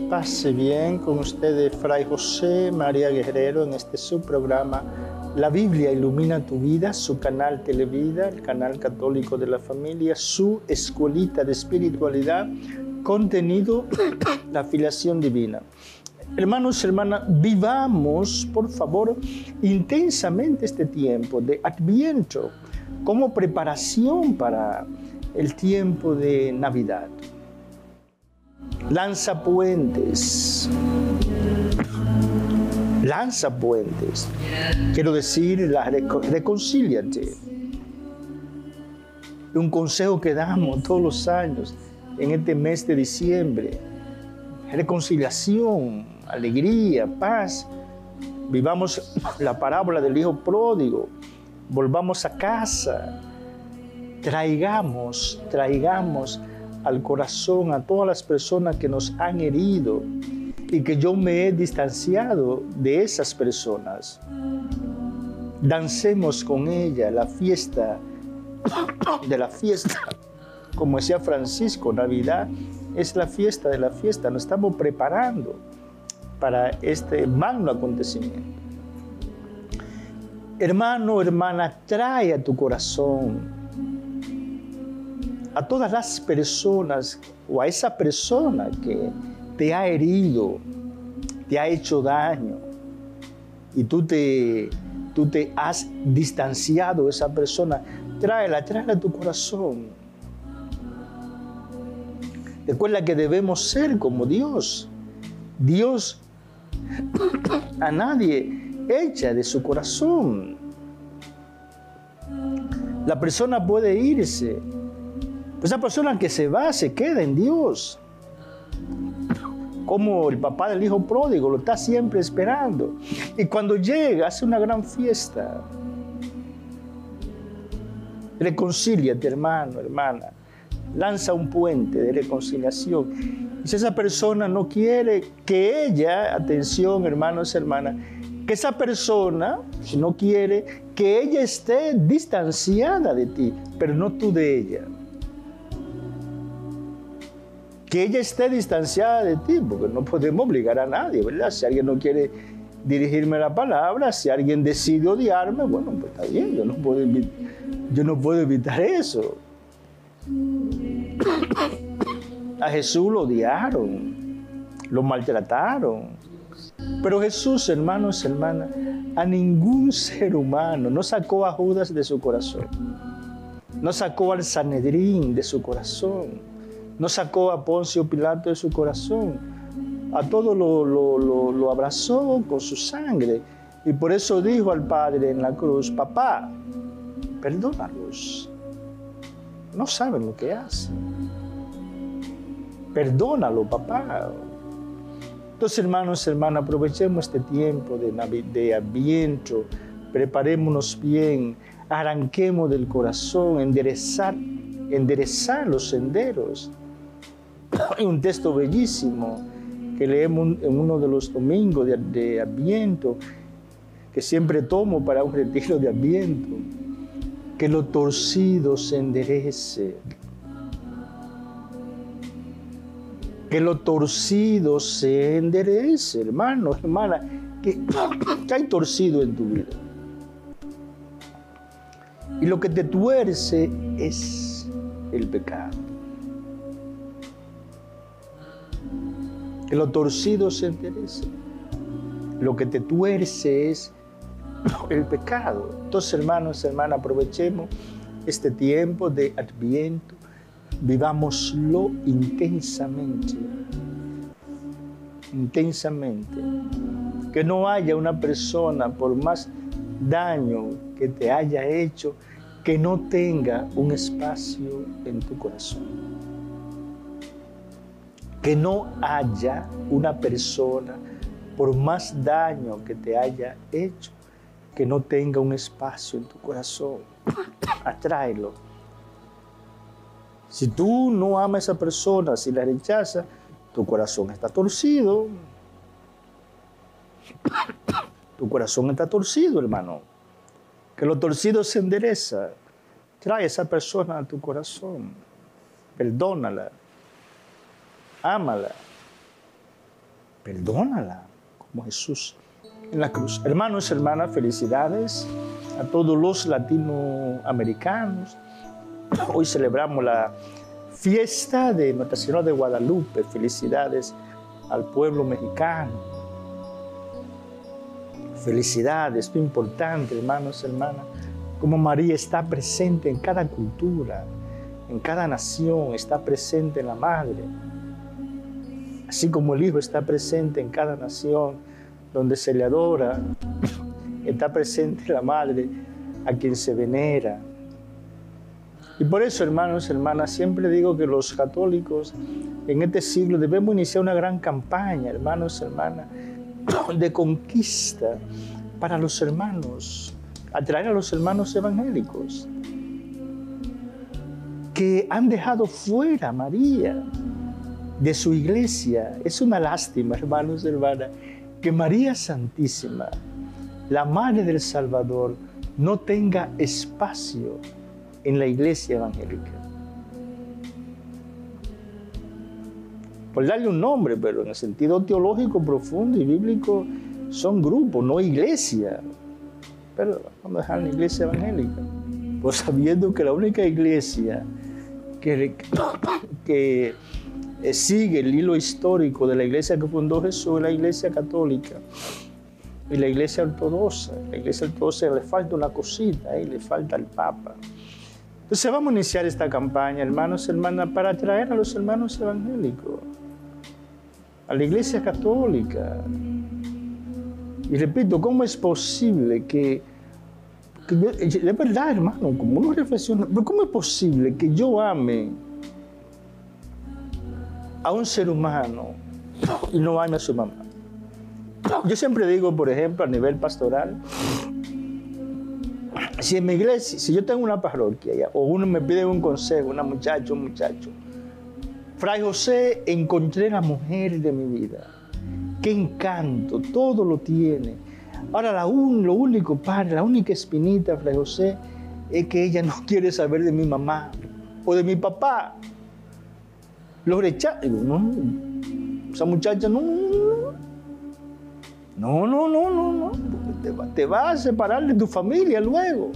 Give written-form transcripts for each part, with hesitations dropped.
Pase bien con ustedes, Fray José María Guerrero, en este subprograma La Biblia ilumina tu vida, su canal Televida, el canal católico de la familia, su escuelita de espiritualidad, contenido, la filiación divina. Hermanos y hermanas, vivamos, por favor, intensamente este tiempo de Adviento como preparación para el tiempo de Navidad. Lanza puentes. Lanza puentes. Quiero decir, reconcíliate. Un consejo que damos todos los años en este mes de diciembre. Reconciliación, alegría, paz. Vivamos la parábola del hijo pródigo. Volvamos a casa. Traigamos al corazón a todas las personas que nos han herido y que yo me he distanciado de esas personas. Dancemos con ella la fiesta de la fiesta. Como decía Francisco, Navidad es la fiesta de la fiesta. Nos estamos preparando para este magno acontecimiento. Hermano, hermana, trae a tu corazón a todas las personas o a esa persona que te ha herido, te ha hecho daño y tú te has distanciado de esa persona. Tráela a tu corazón. Recuerda que debemos ser como Dios. Dios a nadie echa de su corazón. La persona puede irse. Esa persona que se va, se queda en Dios. Como el papá del hijo pródigo, lo está siempre esperando. Y cuando llega, hace una gran fiesta. Reconcíliate, hermano, hermana. Lanza un puente de reconciliación. Y si esa persona no quiere que ella, atención, hermanos, hermanas, que esa persona, si no quiere, que ella esté distanciada de ti, pero no tú de ella. Que ella esté distanciada de ti, porque no podemos obligar a nadie, ¿verdad? Si alguien no quiere dirigirme la palabra, si alguien decide odiarme, bueno, pues está bien, yo no puedo evitar eso. A Jesús lo odiaron, lo maltrataron, pero Jesús, hermanos, hermanas, a ningún ser humano no sacó a Judas de su corazón, no sacó al Sanedrín de su corazón, no sacó a Poncio Pilato de su corazón. A todos lo abrazó con su sangre. Y por eso dijo al Padre en la cruz: Papá, perdónalos. No saben lo que hacen. Perdónalo, papá. Entonces, hermanos, hermanas, aprovechemos este tiempo de Adviento. Preparémonos bien. Arranquemos del corazón, enderezar los senderos. Hay un texto bellísimo que leemos en uno de los domingos de Adviento, que siempre tomo para un retiro de Adviento: que lo torcido se enderece. Que lo torcido se enderece, hermano, hermana. ¿Qué hay torcido en tu vida? Y lo que te tuerce es el pecado. Que lo torcido se enderece. Lo que te tuerce es el pecado. Entonces, hermanos, hermanas, aprovechemos este tiempo de Adviento. Vivámoslo intensamente. Intensamente. Que no haya una persona, por más daño que te haya hecho, que no tenga un espacio en tu corazón. Que no haya una persona, por más daño que te haya hecho, que no tenga un espacio en tu corazón. Atráelo. Si tú no amas a esa persona, si la rechazas, tu corazón está torcido. Tu corazón está torcido, hermano. Que lo torcido se endereza. Trae a esa persona a tu corazón. Perdónala. Ámala. Perdónala, como Jesús en la cruz. Hermanos, hermanas, felicidades a todos los latinoamericanos. Hoy celebramos la fiesta de Nuestra Señora de Guadalupe. Felicidades al pueblo mexicano. Felicidades, esto es importante, hermanos, hermanas, como María está presente en cada cultura, en cada nación, está presente en la Madre. Así como el Hijo está presente en cada nación donde se le adora, está presente la Madre a quien se venera. Y por eso, hermanos, hermanas, siempre digo que los católicos en este siglo debemos iniciar una gran campaña, hermanos, hermanas, de conquista para los hermanos, atraer a los hermanos evangélicos que han dejado fuera a María de su iglesia. Es una lástima, hermanos, hermanas, que María Santísima, la Madre del Salvador, no tenga espacio en la iglesia evangélica. Por darle un nombre, pero en el sentido teológico profundo y bíblico son grupos, no iglesia. Pero vamos a dejar la iglesia evangélica, pues sabiendo que la única iglesia que sigue el hilo histórico de la iglesia que fundó Jesús es la iglesia católica y la iglesia ortodoxa. La iglesia ortodoxa le falta una cosita, le falta el Papa. Entonces vamos a iniciar esta campaña, hermanos, hermanas, para atraer a los hermanos evangélicos, a la iglesia católica. Y repito, ¿cómo es posible que yo, de verdad, hermano, como uno reflexiona, pero ¿cómo es posible que yo ame a un ser humano y no ame a su mamá? Yo siempre digo, por ejemplo, a nivel pastoral, si en mi iglesia, si yo tengo una parroquia o uno me pide un consejo, un muchacho, Fray José, encontré la mujer de mi vida. Qué encanto, todo lo tiene. Ahora, lo único, padre, la única espinita, Fray José, es que ella no quiere saber de mi mamá o de mi papá. Lo rechaza. Digo, no, esa muchacha no. Te va a separar de tu familia luego.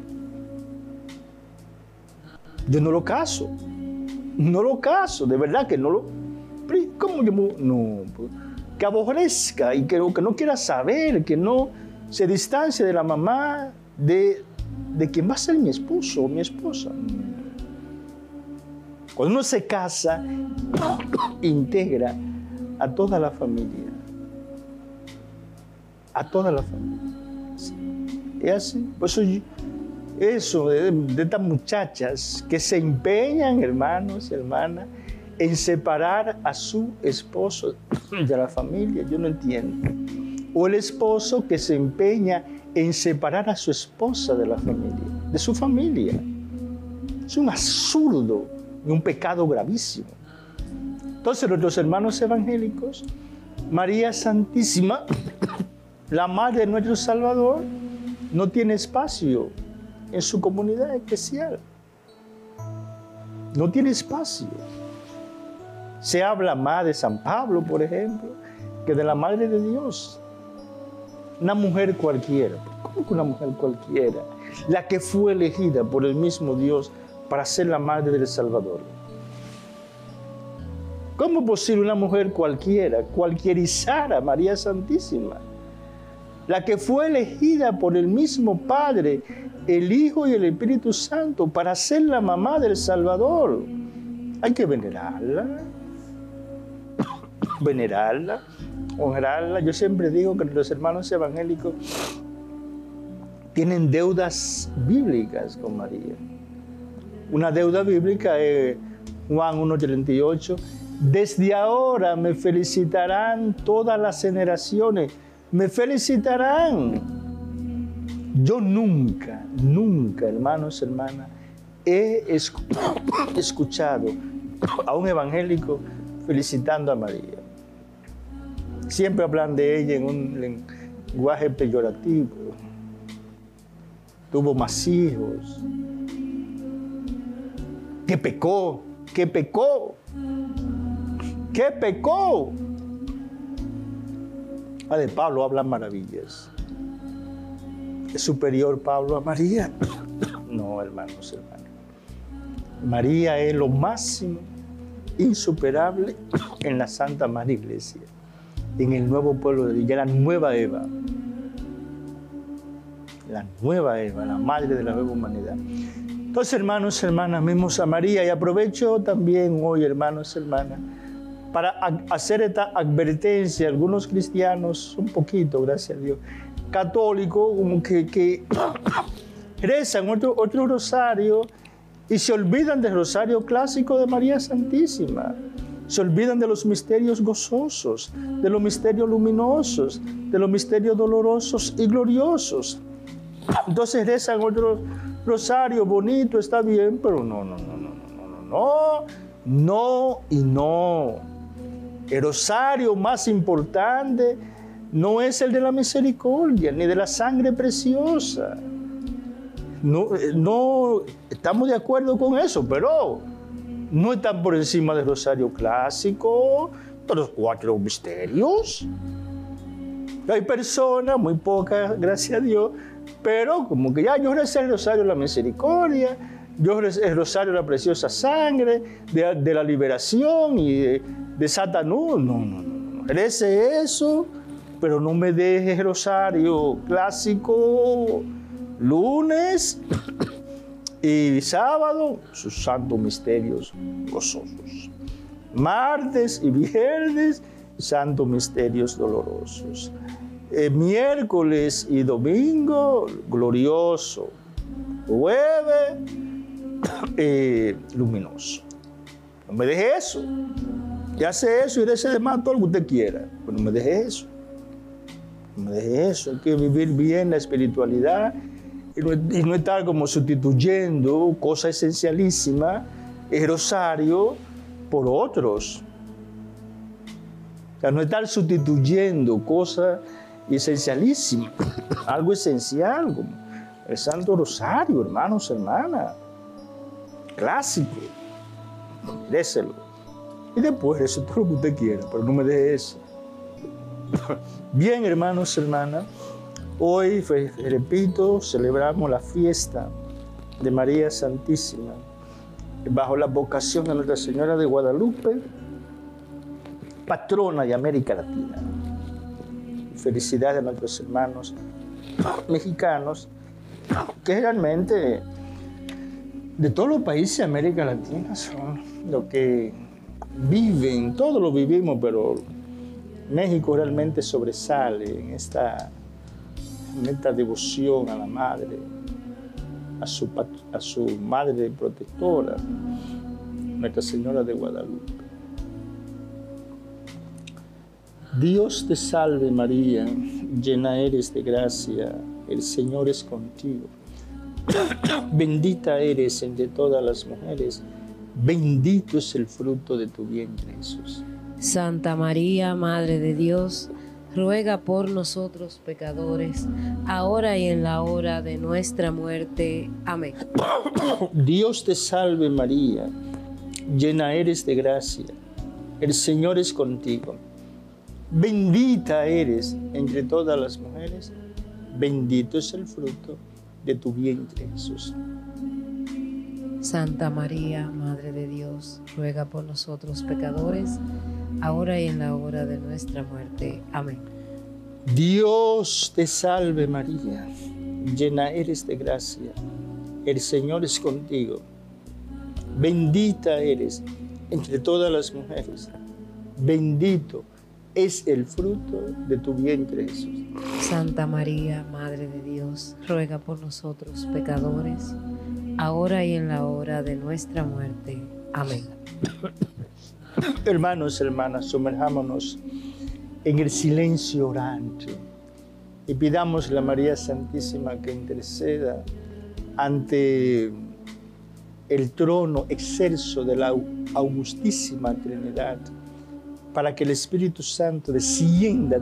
Yo no lo caso. De verdad que no lo. ¿Cómo yo? No, que aborrezca y que no quiera saber, que no se distancie de la mamá de quien va a ser mi esposo o mi esposa. Cuando uno se casa, integra a toda la familia. A toda la familia. Es así. Por eso de estas muchachas que se empeñan, hermanos y hermanas, en separar a su esposo de la familia, yo no entiendo. O el esposo que se empeña en separar a su esposa de la familia, de su familia. Es un absurdo y un pecado gravísimo. Entonces, nuestros hermanos evangélicos, María Santísima, la Madre de nuestro Salvador, no tiene espacio en su comunidad eclesial. No tiene espacio. Se habla más de San Pablo, por ejemplo, que de la Madre de Dios. Una mujer cualquiera. ¿Cómo que una mujer cualquiera? La que fue elegida por el mismo Dios para ser la Madre del Salvador. ¿Cómo es posible una mujer cualquiera cualquierizar a María Santísima? La que fue elegida por el mismo Padre, el Hijo y el Espíritu Santo para ser la mamá del Salvador. Hay que venerarla, honrarla. Yo siempre digo que los hermanos evangélicos tienen deudas bíblicas con María. Una deuda bíblica es Juan 1:38. Desde ahora me felicitarán todas las generaciones. Me felicitarán. Yo nunca, hermanos, hermanas, he escuchado a un evangélico felicitando a María. Siempre hablan de ella en un lenguaje peyorativo. Tuvo más hijos. Que pecó. De Pablo habla maravillas. ¿Es superior Pablo a María? No, hermanos. María es lo máximo, insuperable en la Santa Madre Iglesia, en el nuevo pueblo de Dios, la nueva Eva. La nueva Eva, la madre de la nueva humanidad. Entonces, hermanos, hermanas, vemos a María y aprovecho también hoy, hermanos, hermanas, para hacer esta advertencia a algunos cristianos, un poquito, gracias a Dios, católicos, como que rezan otro rosario y se olvidan del rosario clásico de María Santísima. Se olvidan de los misterios gozosos, de los misterios luminosos, de los misterios dolorosos y gloriosos. Entonces rezan otro rosario bonito, está bien, pero no. El rosario más importante no es el de la misericordia, ni de la sangre preciosa. No estamos de acuerdo con eso, pero no están por encima del rosario clásico, de los 4 misterios. Hay personas, muy pocas, gracias a Dios, pero como que ya yo recé el rosario de la misericordia, yo recé el rosario de la preciosa sangre, de la liberación y de Satanás. No. Recé eso, pero no me dejes el rosario clásico lunes y sábado, sus santos misterios gozosos. Martes y viernes, santos misterios dolorosos. Miércoles y domingo, glorioso. Jueves, luminoso. No me deje eso. Y hace eso y rece de más todo lo que usted quiera. Pero no me deje eso. No me deje eso. Hay que vivir bien la espiritualidad y no estar como sustituyendo cosa esencialísima, el rosario, por otros. O sea, no estar sustituyendo cosas esencialísimas, algo esencial, como el Santo Rosario, hermanos, hermanas, clásico, déselo. Y después eso todo lo que usted quiera, pero no me deje eso. Bien, hermanos, hermanas, hoy, repito, celebramos la fiesta de María Santísima, bajo la vocación de Nuestra Señora de Guadalupe, patrona de América Latina. Felicidades a nuestros hermanos mexicanos, que realmente de todos los países de América Latina son los que viven, todos lo vivimos, pero México realmente sobresale en esta devoción a la Madre, a su Madre protectora, Nuestra Señora de Guadalupe. Dios te salve María, llena eres de gracia, el Señor es contigo. Bendita eres entre todas las mujeres, bendito es el fruto de tu vientre, Jesús. Santa María, Madre de Dios, ruega por nosotros pecadores, ahora y en la hora de nuestra muerte. Amén. Dios te salve María, llena eres de gracia, el Señor es contigo. Bendita eres entre todas las mujeres, bendito es el fruto de tu vientre, Jesús. Santa María, Madre de Dios, ruega por nosotros pecadores, ahora y en la hora de nuestra muerte. Amén. Dios te salve María, llena eres de gracia, el Señor es contigo. Bendita eres entre todas las mujeres, bendito es el fruto de tu vientre, Jesús. Santa María, Madre de Dios, ruega por nosotros pecadores, ahora y en la hora de nuestra muerte. Amén. Hermanos, hermanas, sumerjámonos en el silencio orante y pidamos a la María Santísima que interceda ante el trono excelso de la Augustísima Trinidad, para que el Espíritu Santo descienda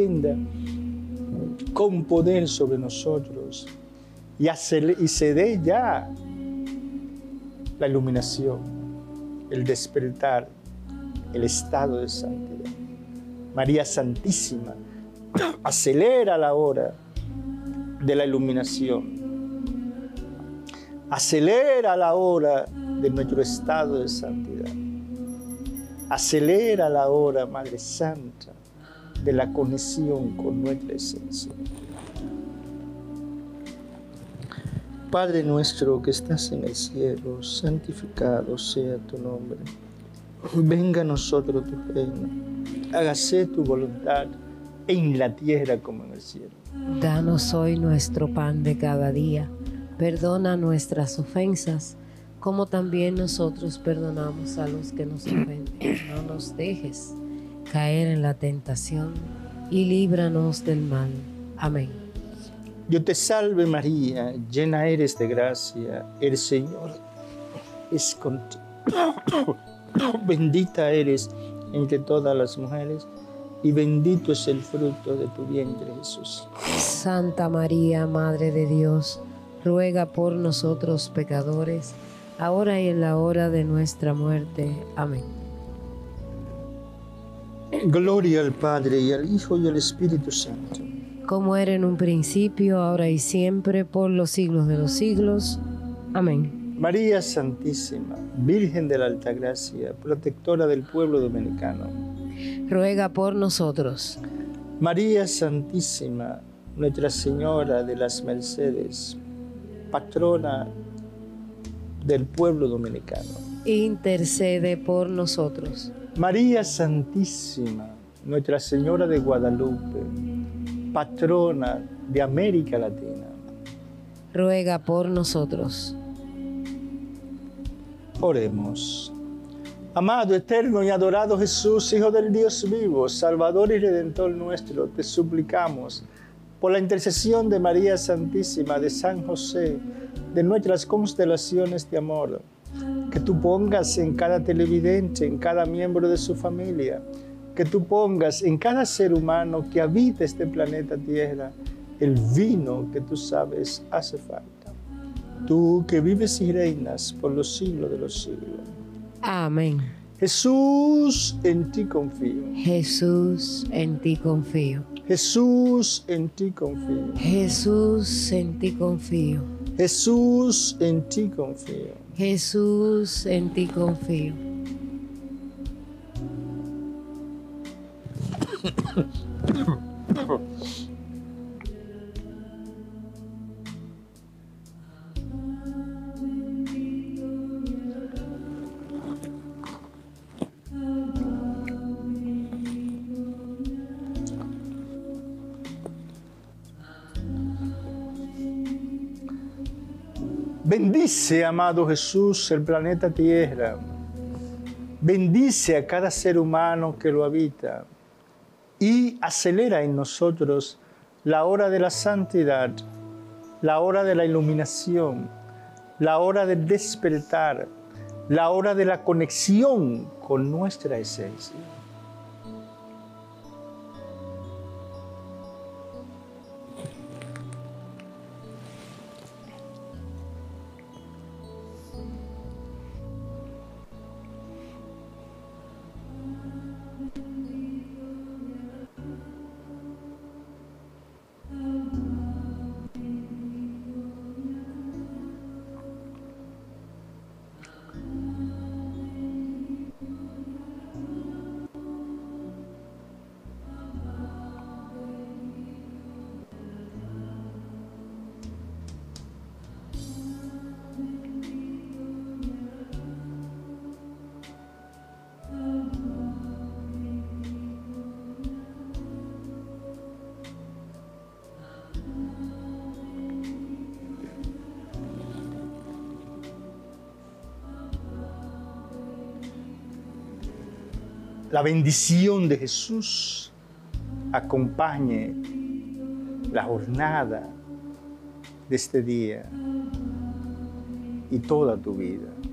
con poder sobre nosotros y se dé ya la iluminación, el despertar, el estado de santidad. María Santísima, Acelera la hora de la iluminación. Acelera la hora de nuestro estado de santidad. Acelera la hora, Madre Santa, de la conexión con nuestra esencia. Padre nuestro que estás en el cielo, santificado sea tu nombre. Venga a nosotros tu reino. Hágase tu voluntad en la tierra como en el cielo. Danos hoy nuestro pan de cada día. Perdona nuestras ofensas, como también nosotros perdonamos a los que nos ofenden. No nos dejes caer en la tentación y líbranos del mal. Amén. Dios te salve María, llena eres de gracia, el Señor es contigo. Bendita eres entre todas las mujeres y bendito es el fruto de tu vientre, Jesús. Santa María, Madre de Dios, ruega por nosotros pecadores, ahora y en la hora de nuestra muerte. Amén. Gloria al Padre, y al Hijo, y al Espíritu Santo. Como era en un principio, ahora y siempre, por los siglos de los siglos. Amén. María Santísima, Virgen de la Altagracia, protectora del pueblo dominicano. Ruega por nosotros. María Santísima, Nuestra Señora de las Mercedes, patrona del pueblo dominicano. Intercede por nosotros. María Santísima, Nuestra Señora de Guadalupe, patrona de América Latina. Ruega por nosotros. Oremos. Amado, eterno y adorado Jesús, Hijo del Dios vivo, Salvador y Redentor nuestro, te suplicamos, por la intercesión de María Santísima, de San José, de nuestras constelaciones de amor, que tú pongas en cada televidente, en cada miembro de su familia, que tú pongas en cada ser humano que habita este planeta Tierra, el vino que tú sabes hace falta. Tú que vives y reinas por los siglos de los siglos. Amén. Jesús, en ti confío. Jesús, en ti confío. Jesús, en ti confío. Jesús, en ti confío. Jesús, en ti confío. Jesús, en ti confío. Bendice, amado Jesús, el planeta Tierra. Bendice a cada ser humano que lo habita y acelera en nosotros la hora de la santidad, la hora de la iluminación, la hora del despertar, la hora de la conexión con nuestra esencia. La bendición de Jesús acompañe la jornada de este día y toda tu vida.